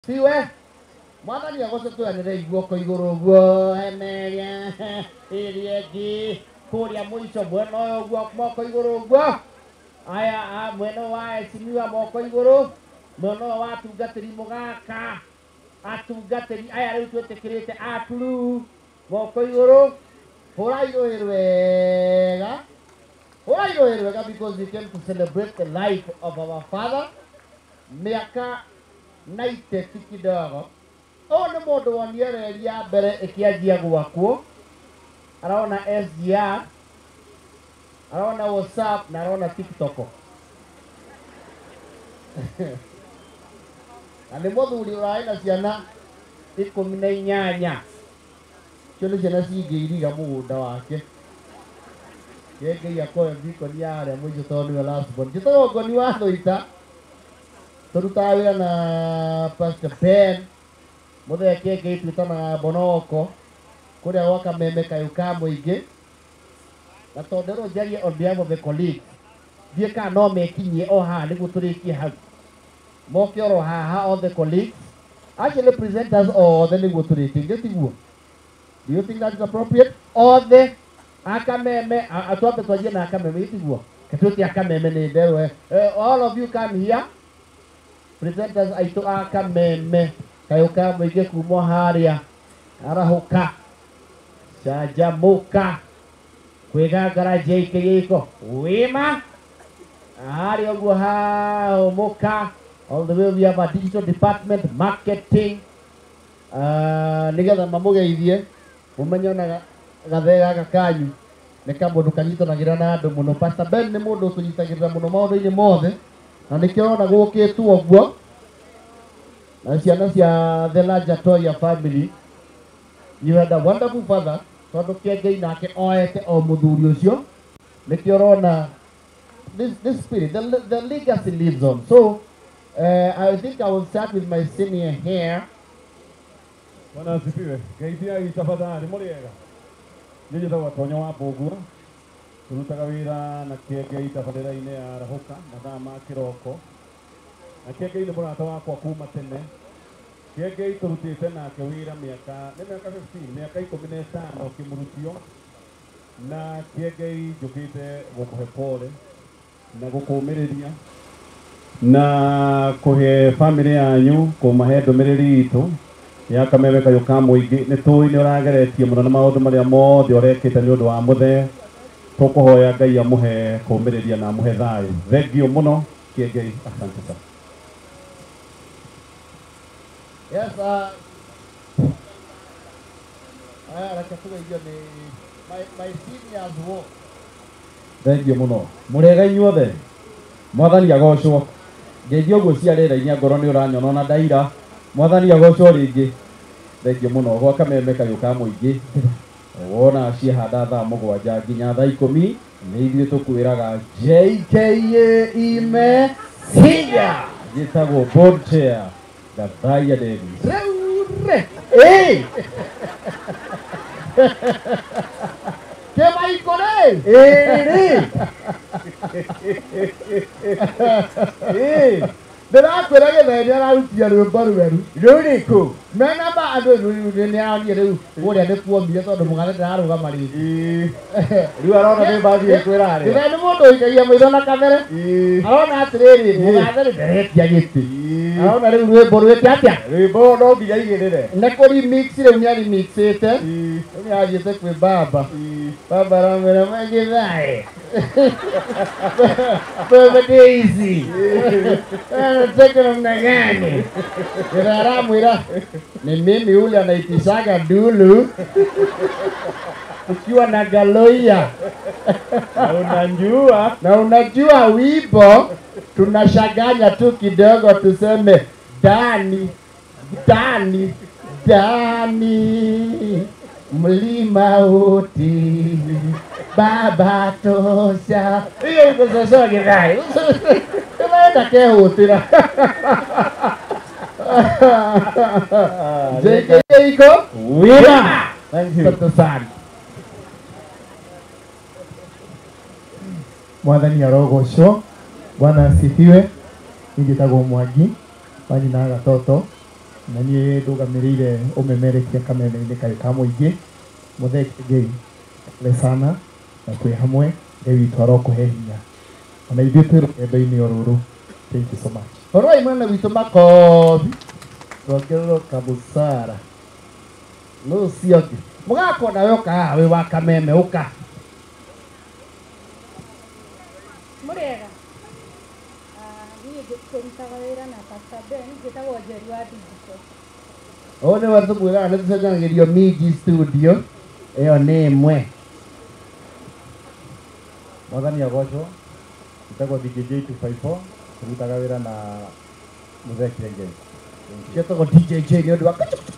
Siwe mwathani agoce twanire iguoko iguru guo emeria iriegi kuria mwico mwena uyu guo moko iguru guo aya mwena wa esimiwa moko iguru mwena wa atungatiri mugaka atungatiri aya riu twetikirite aturu moko iguru hurairuhirwe wega because we came to celebrate the life of our father miaka 90 kidogo. Oh, nĩ mũndũ wonire reri ya mbere ĩkĩanjia gwakwo, araona SGR, araona WhatsApp na araona TikTok. Na nĩ mũthuri ũrarĩ na ciana 18. Icio nĩ ciana cingĩiriga mũgũnda wake. Kiengei akoe mbikoni ya harĩa mũico tondũ nĩwe last born. Njĩtagwo Ngoni wa thuita. Turutaga wĩra na Pastor Ben Mzee kiengei twĩtanaga Bonoko kũrĩa gwa Kameme kayũ ka mũingĩ na tondũ rĩu njarie on behalf of the colleagues thiĩ kana no mekinyie o haha nĩguo tũrĩkie hau moke oro haha all the colleagues actually presenters othe nĩguo tũrĩkie tiguo. Do you think that is appropriate? Othe akameme atwambe twanjie na akameme tiguo ketũti akameme nĩ nderwe all of you come here. Presenters aitu akameme kayuka mwige kumo haria arahuka cajamuka kwigangara JKiko wima hari oguo haumuka. All the way we have a digital department marketing nigetha mamugeithie mumenye ona gathega gakanyu nĩ kamũndũ kanyitanagira na andũ mũno. Pastor Ben nĩ mũndũ ũtũnyitagĩrĩra mũno maũndũ-inĩ mothe na nĩkĩo ona gũkĩtwo ũguo na ciana cia the larger Toya family. You had a wonderful father tondũ Kiengei nake oete o mũthuri ũcio nĩkĩo ũrona this spirit the legacy lives on. So I think I will start with my senior here. Bwana asifiwe. Geithia itafadhali mũrĩega. Niĩ njĩtagwo Tonya wa Mbũgua. Turutaga wĩra na Kiengei tabarĩra-inĩ ya Rahuka mathaa ma kĩroko. Na Kiengei nĩ mũrata wakwa kuma tene. Kiengei tũrutĩte nake wĩra mĩaka 15 kĩmũrutio. Na Kiengei njũkĩte gũkũhe pole na gũkũũmĩrĩria na kũhe family yanyu kũmahe ndũmĩrĩri itũ ya Kameme kayũ ka mũingĩ. Nĩ tũĩ nĩ ũrageretie mũno na maũndũ marĩa mothe ũrekĩte nĩ ũndũ wa Mzee. Tũkũhoya Ngai amũhe kũũmĩrĩria na amũhe thayũ. Thengiũ mũno Kiengei, asante sana. Yes, like my seniors work. Thengiũ mũno. Mũrĩega inyuothe. Mwathani agocwo. Ngeithio ũguo ciarĩra-inĩ ngoro nĩ ũranyona ona ndaira. Mwathani agocwo rĩngĩ. Thengiũ mũno gwa Kameme kayũ ka mũingĩ. Wona ciehanda thaa 7 nginya thaa 10 nĩ ithuĩ tũkwĩraga JKA ime sinya gĩtagwo board chair Gathaya Davis. Hey! Kema ikore! Ndĩrakwĩra Gĩthenge ararutia rwĩmbo rwerũ rũrĩkũ menamba andũ nĩ aronire rĩu kũrĩa nĩ kuomire tondũ mũgate ndĩrarũgama rĩngĩ rĩu arona nĩ mbathiĩ kwĩra harĩa Gĩthenge nĩ mũndũ ũikagia maitho na kamere arona atĩrĩrĩ mũgate nĩnderetia gĩtĩ arona rĩu rwĩmbo rwĩte atĩa rwĩmbo no nginya igĩrĩre nĩ kũremix rĩu nĩ aremixĩte rĩu nĩ athiĩte kwĩ baba baba aramwĩra Gĩthenge baba Daisy Teke namna gani? Aramwĩra ni mimi yule anaitishaga dulu ukiwa na galoia na unajua wimbo tunashaganya tu kidogo tuseme Dani Dani Dani mlima uti baba tosha. Hiyo iko sasa Githai enda kehutira JKiko wina. Thank you sana. Mwathani arogocwo. Bwana asifiwe. Ningĩtagwo Mwangi wanyina gatoto na niĩ ndũgamĩrĩire ũmemerekia kameme-inĩ kaĩ ka mũingĩ Mzee kiengei lesana na twĩ hamwe Ngai witũ arokũhe hinya ona ithuĩ twĩ rũgendo-inĩ o rũrũ. Thank you so much. Oroi mwena witũ makothi tũongererwo kabusara nũ ciongi mũgaka nawe ũka wĩ wa kameme ũka Muriega. Niĩ ngĩrutaga wĩra na Pastor Ben njĩtagwo Njeri wa Digital. O nĩ watũ mwĩraga nĩ tũcenjanagĩrio mingi studio ĩyo nĩ ĩmwe. Mwathani agocwo njĩtagwo DJ 254 tũrutaga wĩra na Mzee kiengei. Njĩtagwo DJ nĩ ũndũ wa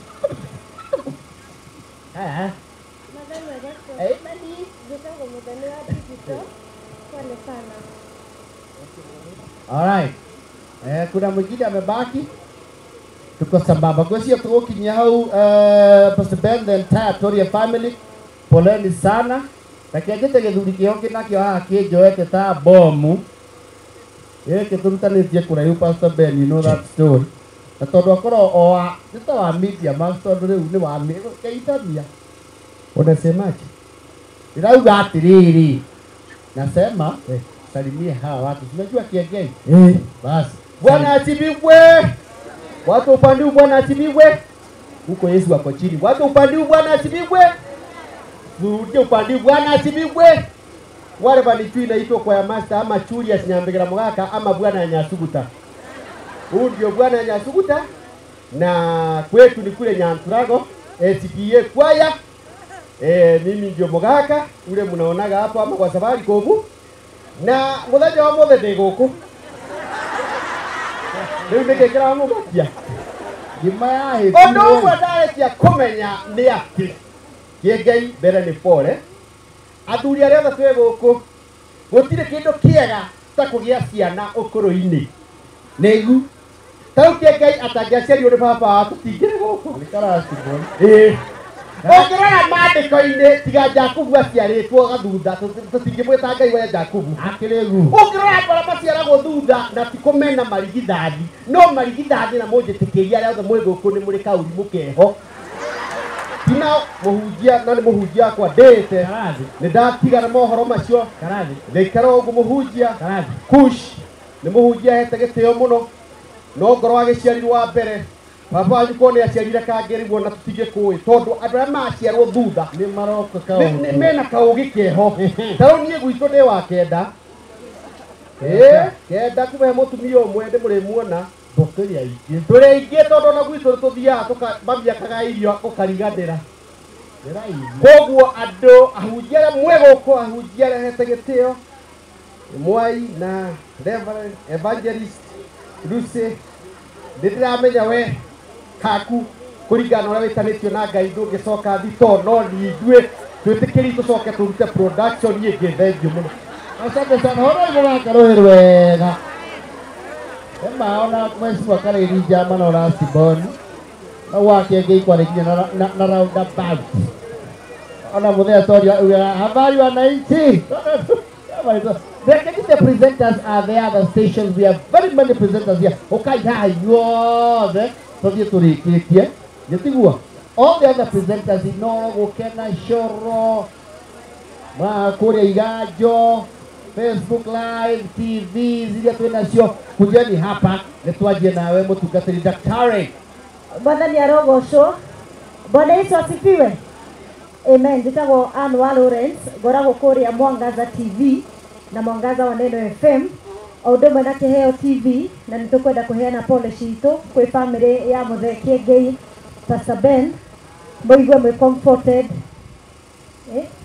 Mwathani agocwo. Njĩtagwo Mwathani wa Digital. Pole sana. Alright. Kuna mwingine amebaki. Tuko sambamba. Kwa hiyo tukinyia hau Pastor Ben, the entire watoria family. Poleni sana. Takiajete githuri kĩonge nakĩo haha kĩnjoete ta bomu. Gĩkĩ tũrutanĩtie kũraihu Pastor Ben, you know that story. Na tondũ akorwo oa nĩta wa media master rĩu nĩ wa keitania. Unasemaje? Nirauga atĩrĩrĩ. Nasema salimie hawa watu. Unajua kiengei? Basi. Bwana atibibwe. Watu upande Bwana atibibwe. Huko Yesu wako chini. Watu upande Bwana atibibwe. Rudi upande Bwana atibibwe. Wale balitui naitwa kwa ya master ama churi asinyambegera mugaka ama Bwana Nyasuguta. Huyu ndio Bwana Nyasuguta na kwetu ni kule Nyanturago SPA kwaya. Mimi ndio mugaka ule mnaonaga hapo ama kwa safari kovu. Na muthenya wa mothe ndi guku riu nikikira wa mugakia gima ya hivi ondo ũmwe ndarekia kũmenya nĩ atĩ kiengei mbere nĩ pole athuri arĩa othe twĩ gũkũ gũtirĩ kĩndũ kĩega ta kũgĩa ciana ũkũrũ-inĩ nĩgu tau kiengei atangĩaciarirwo nĩ baba wa tũtingĩrĩ gũkũ nĩ karaciboni Ongera maandĩko-inĩ tiga Jakubu aciarĩtwo gathutha tũtingĩmwĩta Ngai wa Jakubu akĩrĩgu ongera bara maciaragwo thutha na tikũmena marigithathi no marigithathi na mũnjĩtĩkĩria arĩa othe mwĩ gũkũ nĩ mũrĩ kaũrimũ keho tina mũhunjia na nĩ mũhunjia kwa ndĩte nĩ ndatigana mohoro macio gĩikara ũguo mũhunjia kush nĩ mũhunjia hete gĩtĩo mũno no ngoro agĩciarirwo wa mbere baba wanyu kone aciarire kangĩrĩguo na tũtingĩkũĩ tondũ andũ arĩa maciarwo thutha nĩ maroka kaũgĩ mena kaũgĩ keho tarĩu niĩ gwitũ ndĩ wa kenda kenda kũhe mũtumia ũmwe ndĩmũrĩmuona tũrĩ aingĩ tondũ ona gwitũ tũthiaga mamiakaga irio ũkariganĩra koguo andũ ahunjia arĩa mwĩ gũkũ ahunjia arĩa hete gĩtĩo Mwai na Reverend Evangelist Lucy ndĩramenya we haku kũringana ũrĩa wĩtanĩtio na Ngai ndũngĩcoka thito no nithuĩ twĩtĩkĩri tũcoke tũrute production ĩngĩ thengiũ mũno. Asante sana hora mũgaka rũhĩ rwega ona mheshimiwa Karĩri Njama na Oraciboni na wakiengei kwarĩkinya na roundabout ona Mzee Toria habari wananchi. The presenters are there, the stations. We have very many presenters here. Okay, all the other presenters in Noro, Kena, Shoro, Korea Igajo, Facebook Live, TV, Zia Tuenasio, Kujani hapa, Letuaje na wemo tukatiri daktari. Bwana ni arogosho. Bwana Yesu asifiwe. Amen. Jitagwo Andu Lawrence, goragwo Korea Mwangaza TV na Mwangaza wa Neno FM. Audoma na Keheo TV na nitukwenda kuheana pole citũ kwĩ family ya Mzee kiengei Pastor Ben. Moigwe mwe comforted.